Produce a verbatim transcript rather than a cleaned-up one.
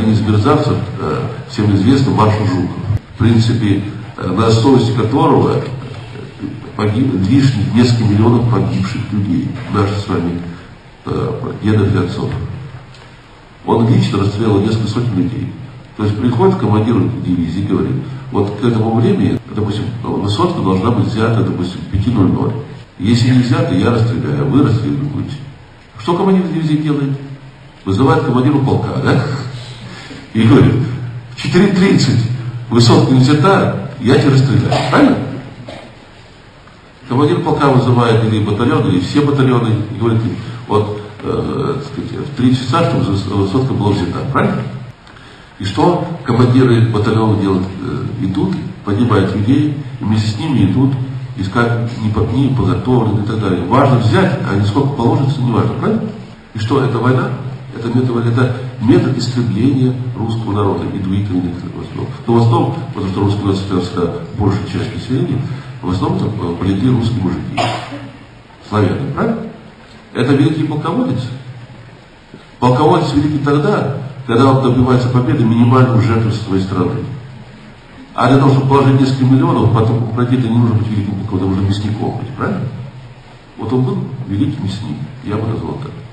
один из мерзавцев, всем известный, маршал Жуков, в принципе, на совести которого погиб, лишних несколько миллионов погибших людей, наших с вами дедов и отцов. Он лично расстрелял несколько сотен людей. То есть приходит командир дивизии и говорит, вот к этому времени, допустим, высотка должна быть взята, допустим, к пяти ноль-ноль. Если не взята, я расстреляю, а вы расстреляете будете. Что командир дивизии делает? Вызывает командира полка, да? И говорит, в четыре тридцать высотка не взята, я тебя расстреляю. Правильно? Командир полка вызывает или батальоны, или все батальоны, и говорит, вот, э, так сказать, в три часа, чтобы высотка была взята. Правильно? И что командиры батальона делают? Идут, поднимают людей, и вместе с ними идут искать не подготовленные и так далее. Важно взять, а не сколько положится, не важно, правильно? И что, это война? Это метод, это метод истребления русского народа и двигателя. Но в основном, потому что русский народ составляет большая часть населения, в основном это полетели русские мужики, славяне, правильно? Это великий полководец. Полководец великий тогда, когда он добивается победы минимальную жертву со своей стороны. А для того, чтобы положить несколько миллионов, потом пройти, это не нужно быть великим полководцем, нужно мясником быть, правильно? Вот он был великий мясник, я бы назвал так.